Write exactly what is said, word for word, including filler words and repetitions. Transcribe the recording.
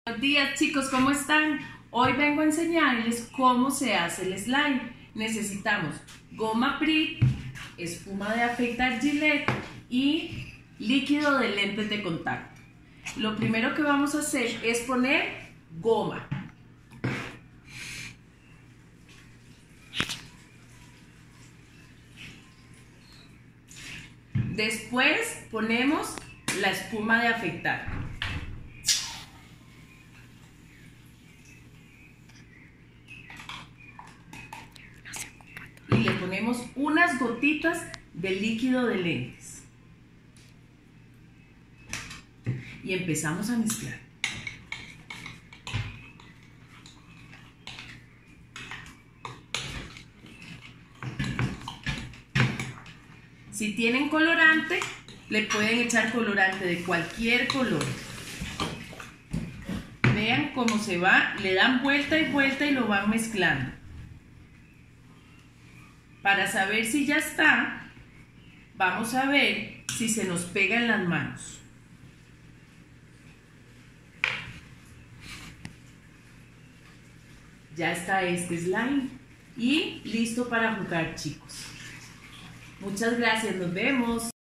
Buenos días, chicos, ¿cómo están? Hoy vengo a enseñarles cómo se hace el slime. Necesitamos goma Pritt, espuma de afeitar Gillette y líquido de lentes de contacto. Lo primero que vamos a hacer es poner goma. Después ponemos la espuma de afeitar. Y le ponemos unas gotitas de líquido de lentes. Y empezamos a mezclar. Si tienen colorante, le pueden echar colorante de cualquier color. Vean cómo se va, le dan vuelta y vuelta y lo van mezclando. Para saber si ya está, vamos a ver si se nos pega en las manos. Ya está este slime y listo para jugar, chicos. Muchas gracias, nos vemos.